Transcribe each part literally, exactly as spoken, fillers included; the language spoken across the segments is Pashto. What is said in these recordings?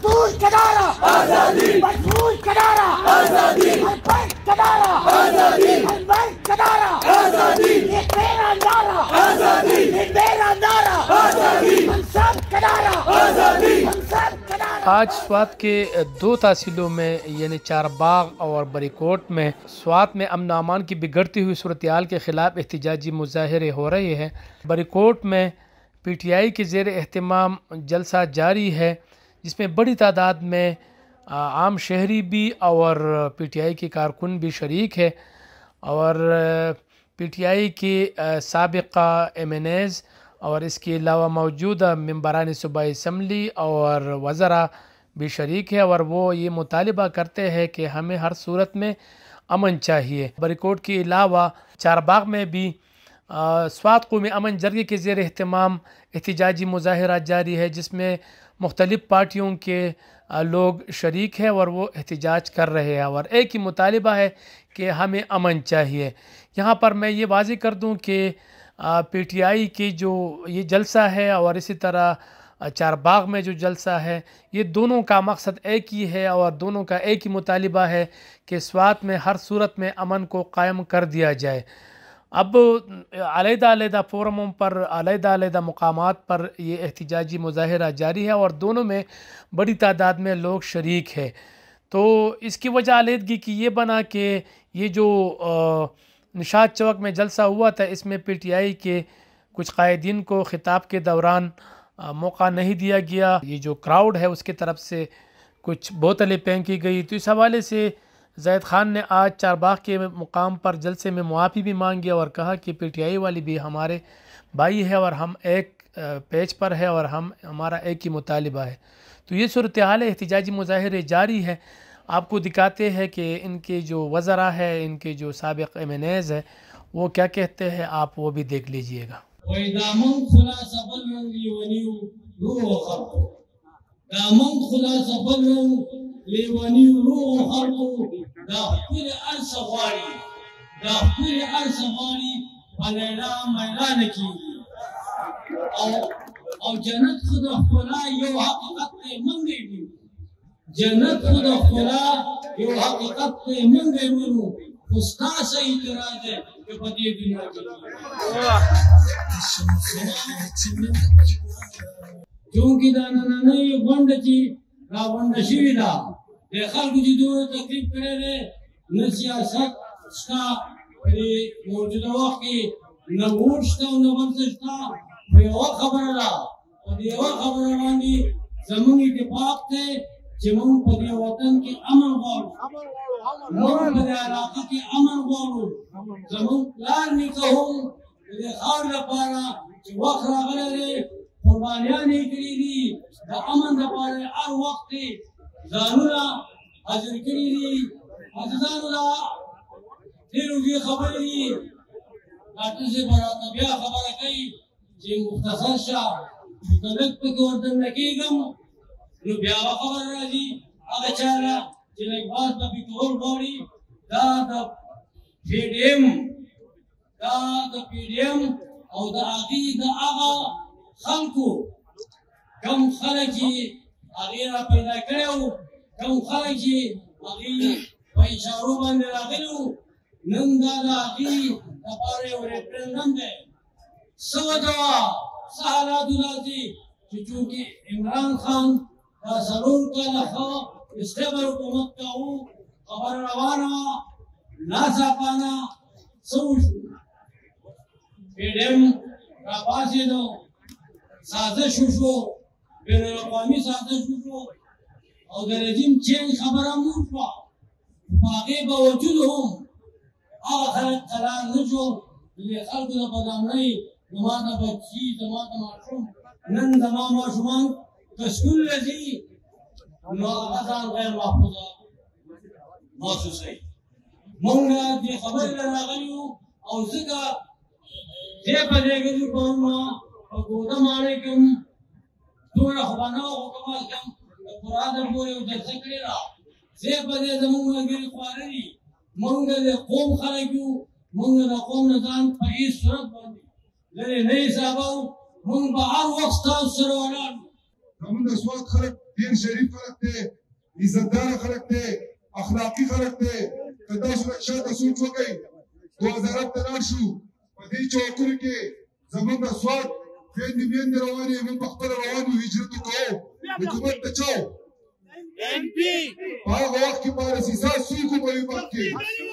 مزدور کنارا آزادی مزدور کنارا آزادی البیت کنارا آزادی البیت کنارا آزادی یہ میرا نعرہ آزادی یہ میرا نعرہ آزادی ہم سب کنارا آزادی ہم سب کنارا۔ آج سوات کے دو تحصیلوں میں یعنی چار باغ اور بریکوٹ میں سوات میں امن و امان کی بگڑتی ہوئی صورتحال کے خلاف احتجاجی مظاہرے ہو رہے ہیں۔ بریکوٹ میں پی ٹی آئی کے زیر اہتمام جلسہ جاری ہے، جس میں بڑی تعداد میں عام شہری بھی اور پی ٹی آئی کے کارکن بھی شریک ہے، اور پی ٹی آئی کے سابقہ ایم این ایز اور اس کے علاوہ موجودہ ممبران صوبائی اسمبلی اور وزراء بھی شریک ہے، اور وہ یہ مطالبہ کرتے ہیں کہ ہمیں ہر صورت میں امن چاہیے۔ بریکوٹ کے علاوہ چار باغ میں بھی سوات قومی امن جرگے کے زیر اہتمام احتجاجی مظاہرہ جاری ہے، جس میں مختلف پارٹیوں کے لوگ شریک ہیں اور وہ احتجاج کر رہے ہیں، اور ایک ہی مطالبہ ہے کہ ہمیں امن چاہیے۔ یہاں پر میں یہ واضح کر دوں کہ پی ٹی آئی کی جو یہ جلسہ ہے اور اسی طرح چار باغ میں جو جلسہ ہے، یہ دونوں کا مقصد ایک ہی ہے اور دونوں کا ایک ہی مطالبہ ہے کہ سوات میں ہر صورت میں امن کو قائم کر دیا جائے۔ اب علیحدہ علیحدہ فورموں پر علیحدہ علیحدہ مقامات پر یہ احتجاجی مظاہرہ جاری ہے اور دونوں میں بڑی تعداد میں لوگ شریک ہے۔ تو اس کی وجہ علیحدگی کی یہ بنا کہ یہ جو نشاط چوک میں جلسہ ہوا تھا، اس میں پی ٹی آئی کے کچھ قائدین کو خطاب کے دوران موقع نہیں دیا گیا۔ یہ جو کراؤڈ ہے اس کی طرف سے کچھ بوتلیں پھینکی گئی، تو اس حوالے سے زید خان نے آج چار باغ کے مقام پر جلسے میں معافی بھی مانگی اور کہا کہ پی ٹی آئی والی بھی ہمارے بھائی ہے اور ہم ایک پیج پر ہے اور ہم ہمارا ایک ہی مطالبہ ہے۔ تو یہ صورتحال احتجاجی مظاہرے جاری ہے۔ آپ کو دکھاتے ہیں کہ ان کے جو وزراء ہے، ان کے جو سابق ایم این ایز ہے، وہ کیا کہتے ہیں، آپ وہ بھی دیکھ لیجئے گا۔ دامن خدا سفل لیونیو روح خلقو دامن خدا سفل لیونیو روح خلقو دا خپل عرص غواری دا خپل عرص غواری پلیلا میلان کی او جنت خدا خلا یو حقیقت منگی بھی جنت خدا خلا یو حقیقت منگی منو استا سے اعتراض ہے کہ بدی دنیا کی چونکہ دانا نئی گونڈ چی را گونڈ شوی دا دے خلقو جی دور تکلیف کرے دے نہ سیاست شتا موجودہ وقت کی نہ ووٹ شتا و نہ ورز شتا دیوا خبر دا و دیوا خبر باندی زمان اتفاق تے چی من پا دی وطن کی امن غور من پا دی علاقہ کی امن غور زمان لار نکہوں دے خار لپارا چی وقت راغلے دے قربانیانی کری دی دا امن دا پارے ار وقت زانونا حضر کری دی حضرانونا دیرو دی خبر دی ڈاکٹر سے براتا بیا خبر کئی چی مختصر شاہ مطلق پہ کوردن لکی گم نو بیا خبر راجی آگا چارا چی لیک باز پا بھی کور گوڑی دا دا پی ڈی ایم دا دا پی ڈی ایم او دا آقی دا آغا خلقو کم خلقی آغیر پیدا کرو کم خلقی آغیر و اشارو باندر آغیرو نم دا دا آغیر دا پارے و ریپرنڈم دے سو دوا سہالات لازی چونکہ عمران خان دا ضرور کا لخوا استبر حکومت کا ہو خبر روانا ناسا پانا سوش پیڈیم را پاسی دو سازش شو بین الاقوامی سازش شو او در رجیم چین خبر ہم نوشوا باقی باوجود ہم آغا خلق قرار نشو لیے خلق دا بدام نئی دماغ بچی دماغ معشوم نن دماغ معشومان تشکل لذی نو آغازان غیر محفوظہ محسوس ہے مونگا دی خبر لراغلیو او زکا دے پدے گزو کونما او گودا مانے کم دورا خباناو حکمات کم قرآن پورے او در سکری را دے پدے زمونگا گری خوارنی مونگا دے قوم خلقیو مونگا دا قوم نظام پا ایس صورت باندی لرے نئی صحاباو مونگ با ہر وقت تاو سروانان ہم دا سوات خلق دین شریف خلک دی عزتداره خلک دی اخلاقي خلک دی که تاسو لږ شاته سوچ وکئ دو هزار ته لاړ شو په دې چوکونو کې زموږ د سوات خویندې میندې روانې موږ په خپله روان یو هجرت وکړو حکومت ته چا په هغه وخت کې پالیسیزا څوک وو په هېواد کې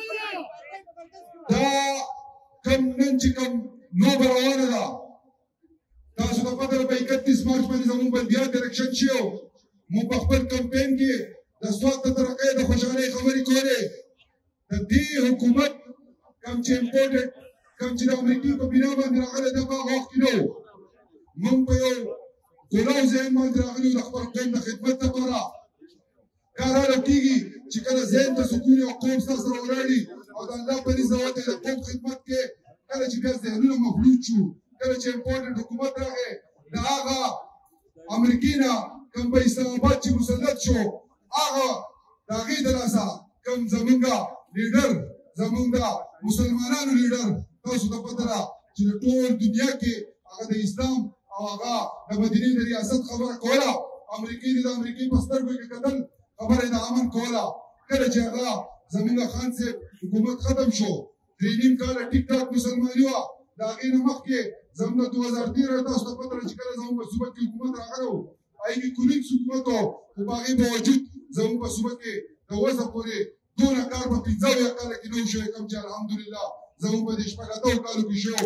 دا کم نن چې کم لوبه روانه ده تاسو ته پته ده په اکتیس مارچ باندې زموږ بندیان ډایرکشن شوي موږ په خپل کمپین کې د سوات د ترقۍ د خوشحالۍ خبرې کولې د دې حکومت کم چې امپورټډ کم چې د امریکې په بنا باندې راغلی دا په هغه وخت کې نه و موږ په یو ګناه ذهن باندې راغلي وو د خپل قوم د خدمت لپاره کار هغه کېږي چې کله ذهن ته سکون او قوم ستاسو سره ولاړي او د الله په نزد د قوم خدمت کې کله چې بیا ذهنونه مفلوج شو کله چې امپورټډ حکومت راغی د هغه امریکې نه کوم په اسلام آباد چې مسلط شو هغه د هغې د لاسه کوم زمونږ لیډر زمونږ د مسلمانانو لیډر تاسو ته پته ده چې د ټول دنیا کې هغه د اسلام او هغه د مدینې د ریاست خبره کوله امریکې د امریکې په سترګو کې کتل خبره د امن کوله کله چې هغه زمونږ خان صاحب حکومت ختم شو درې نیم کاله ټیک ټاک مسلماني وه د هغې نه مخکې زموږ د دوه هزار تېره تاسو ته پته ده چې کله زموږ په صوبه کې حکومت راغلی و هغې کې کونیکس حکومت و خو په هغې باوجود زموږ په صوبه کې د اوسه پورې دونه کار په پنځه اویا کاله کې نه و شوی کوم چې الحمدلله زموږ په دې شپږ اتو کالو کې شوی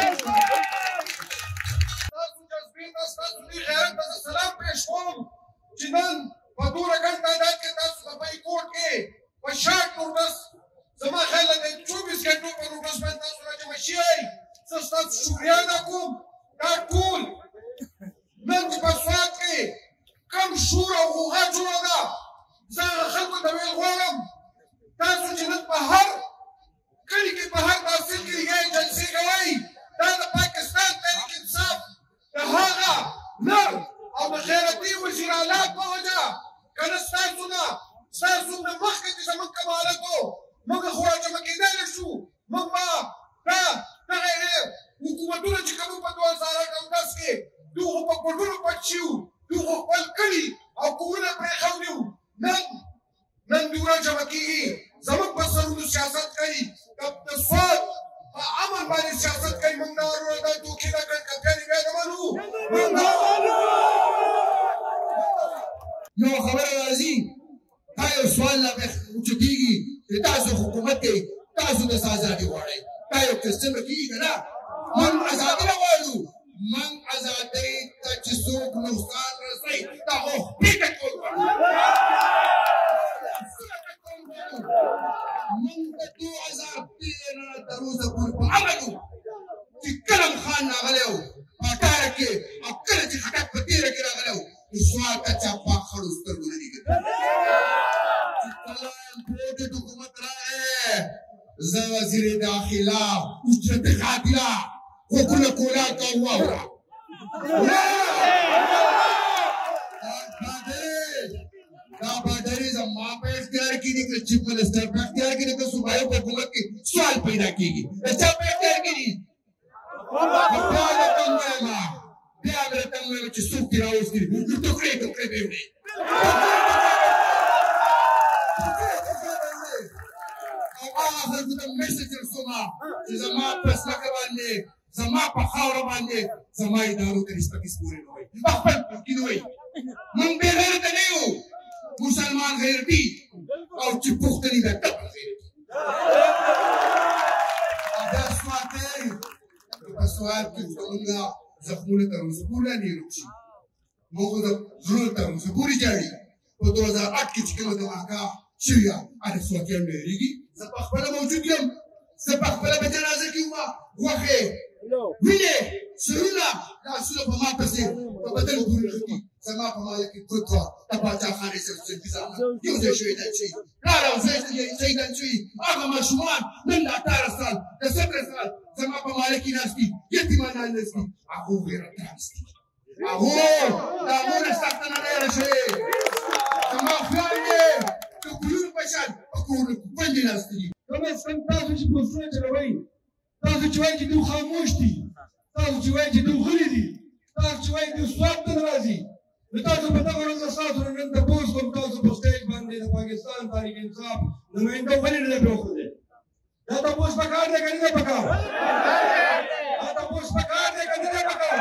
تاسو جذبې ته ستاسو دې غیرت ته زه سلام پېښ کوم چې نن په دومره ګڼ تعداد کې تاسو د بایکوټ کې په شارټ نوټس زما خیال دی چوبیس ګنټو په نوټس باندې تاسو راجمع شئ زه ستاسو شکریه ادا کوم دا ټول نن چې په سوات کې کم شور او غوغا جوړه ده زه هغه خلکو ته ویل غواړم تاسو چې نن په هر کلي کې په هر تحصیل کې یې جلسې کوئ دا د پاکستان تحریک انصاف د هغه نر او د غیرتي وزیر اعلی په وجه که نه ستاسو نه ستاسو نه مخکې چې زموږ کوم حالت و موږ خو راجمع کېدی نه شو موږ به دا دغه حکومتونه چې کوم په دوه هزار اټ کې دوی خو په ګوډونو پټ شي وو دوی خو خپل کلي او کورونه پرېښودي وو نن نن دوی راجمع کېږي زموږ په سرونو سیاست کوي د سوات په امن باندې سیاست کوي موږ نه وروره دا دوکې دا ګڼکتیانې بیا نه منو موږ نه یو خبره راځي دا یو سوال لا اوچتېږي چې تاسو حکومت کې تاسو د څه ازادي غواړئ دا یو کوېسچن به کېږي که نه موږ ازادي نه غواړو موږ ازادۍ ته چې څوک نقصان رسوي د هغو خپې کول غواړو موږ د دوه هزار تېره نه تر اوسه پورې په امن وو چې کله خان راغلی و په اټاره کې او کله چې خټک په تېره کې راغلی و نو سوال ته چا په خړو سترګو نه دي کتلي چې کله امپورټډ حکومت راغی زه وزیر داخله اجرت قاتله حکومت کولا کا واوره دا بادرې زما په اختیار کې دي که چیف منسټر په اختیار کې دي که صوبایي په حکومت کې سوال پیدا کېږي د چا په اختیار کې دي بیا درته ووایم بیا به درته ووایم چې څوک دې راوستي دي ټوکرې ټوکرې به یې وړي هغه خلکو ته میسج رسومه چې زما په ځمکه باندې زما په خاوره باندې زما ادارو ته نسبت سپورې نه وایي په خپل ملکي نه وایي موږ بې غیرته نه یو مسلمان غیرتي او چې پښتني ده ډبل غیرتي دا سوات دی په سوات کې زموږ زخمونه تر اوسه پورې نه دي روغ شي موږ د زړونو تر اوسه پورې جاړي په دوه هزار اټ کې چې کومه دماغه شوې وه هغه سواتیان نه هېرېږي زه په خپله موجود یم زه په خپله په جنازه کې ومه غوښې وینې سرونه لاسونه په ما پسې په بدن پورې نښتي زما په ماله کې پروت وه د پاچا خانې صاحب انتظام یو ځای شهیدان شوي پلار او زوی شهیدان شوي هغه ماشومان نن د اټاره سال د څلور سال زما په ماله کې ناست دي یتیمانان ناست دي هغو غیرتان ناست دي هغو د هغونه سخته نه ډېره شوې زما خویندې د ګلونو په شان په کورونو کې بندې ناستې دي کم از کم تاسو چې پوسټونه چلوئ تاسو چې وایي چې دوی خاموش دي تاسو چې وایي چې دوی غلي دي تاسو چې وایي دوی سوات ته نه راځي د نو تاسو په دغه ورځ ستاسو نه نن تپوس کوم تاسو په سټیج باندې د پاکستان تحریک انصاف نماینده ولې نه دی پرېښودی دا تپوس پکار دی که نه دی پکار دا تپوس پکار دی که نه دی پکار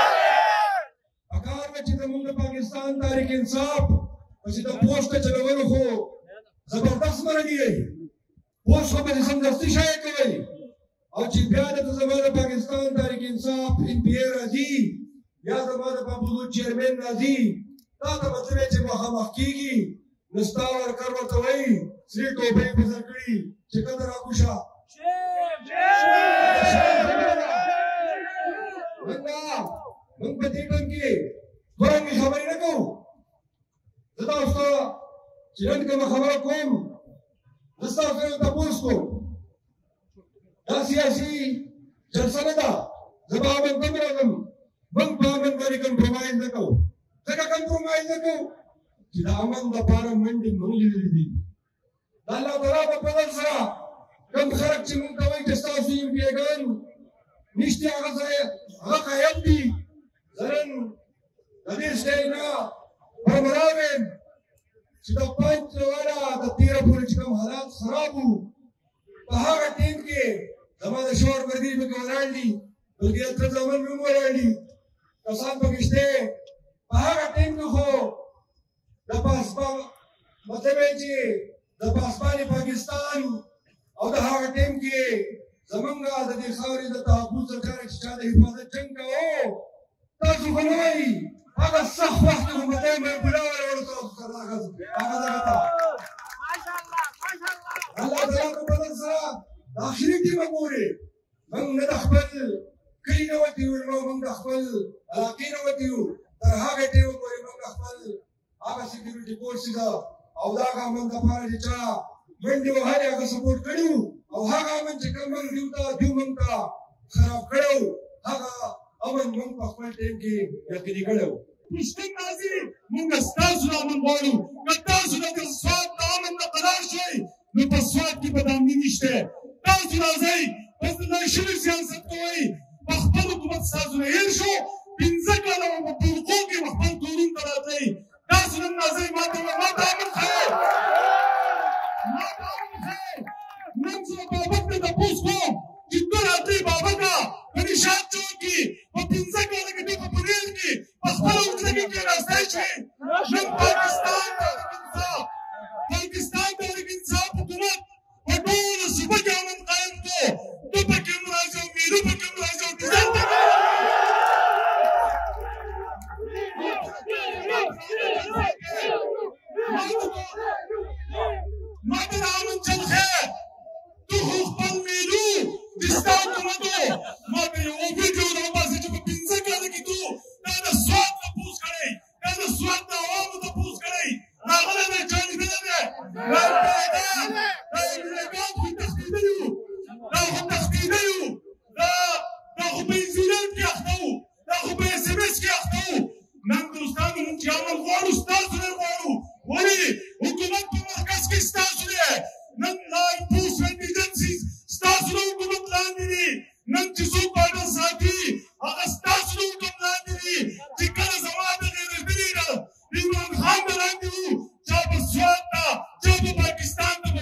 پکار ده چې زموږ د پاکستان تحریک انصاف پسې د پوسټ چلولو خو زبردست مرګي پوسټ خو پسې سمدستي شایع کوئ او چې بیا دلته زما د پاکستان تحریک انصاف ان پی اے راځي یا زما د پابلو چیرمن راځي دا ته به څه چې مخامخ کېږي نو ستا ورکر ورته وایي سرې ټوپۍ په سر کړي چې کده راکوشه موږ په دې ټایم کې ورنګې خبرې نه کوو زه تاسو ته چې نن کومه خبره کوم زه ستاسو سره تپوس کوم دا سیاسي جلسه نه ده زه به امن ته راځم موږ په امن باندې کمپرومایز نه کوو ځکه کمپرومایز نه کوو چې د امن دپاره منډې موږ لیدلې دي د الله تعالی په فضل سره کوم خلک چې موږ ته وایي چې ستاسو ایم پي اګان نشته هغه ځای هغه قایل دي زه نن د دې سټیج نه برمراویم چې د پنج والا د تیره پورې چې کوم حالات خراب وو په هغه ټیم کې زما د شور ملګري پکې ولاړ دي بلکې اتره زامن مې هم ولاړ دي کسان پکې شته په هغه ټیم کې خو د پاسپا مطلب یې چې د پاسپاني پاکستان او د هغه ټیم کې زمونږ د دې خاورې د تحفظ لپاره چې چا د حفاظت جنګ کوو تاسو خو نه وایي هغه سخت وخت کې حکومتۍ مې بلا ورولو تاسو سره هغه دغه ته الله تعالی په فضل سره د آخري ټیمه پورې موږ نه د خپل کلي نه وتي یو موږ د خپل علاقې نه وتي یو تر هغې ټیمه پورې موږ خپل هغه سکیورټي فورسز او د هغه امن دپاره چې چا منډې وهلې هغه سپورټ کړي وو او هغه امن چې کوم موږ دیو ته دیو موږ ته خراب کړی وو هغه امن موږ په خپل ټیم کې یقیني کړی وو پښتون نازي موږ ستاسو د امن غواړو که تاسو د سوات د امن نه قرار شئ نو په سوات کې به د امني نشته تاسو راځئ بس د شوي سیاست کوئ په خپل حکومت ستاسو نه هېر شو پنځه کاله به په طرقو کې به خپل کورونو ته راتئ تاسو نن راځئ ما ته ما ته امن ښیئ ما ته امن ښیئ نن زه بابک ته تپوس کوم چې ته راتئ بابکه په نشاط چوک کې په پنځه کاله کې ته په پنیر کې په خپله اوږده کې کېناستی شئ نن پاکستان تحریک انصاف پاکستان تحریک انصاف حکومت په ټوله صوبه کې امن قایم کړو ته پکې هم راځې او میرو پکې هم راځې او ډیزاین ته ما ته د امن چل خیر تو خو خپل میرو د ستا حکومتو ما ته یو ویډیو راوباسې چې په پنځه کاله کې تو دا د سوات تپوس کړی دا د سوات د عوامو تپوس کړی راغلی دی چا لیدلی دی دا امریکایان دا امریکایان خو تښتېدلي وو دا خو تښتېدلي وو دا دا خو په انزیلند کې اخته وو دا خو په ایس ایم ایس کې اخته وو نن دوستانو موږ چې امن غواړو ستاسو نه غواړو ولې حکومت په مرکز کې ستاسو دی نن لا انفورسمنټ ایجنسیز ستاسو د حکومت لاندې دي نن چې څوک باډر ساتي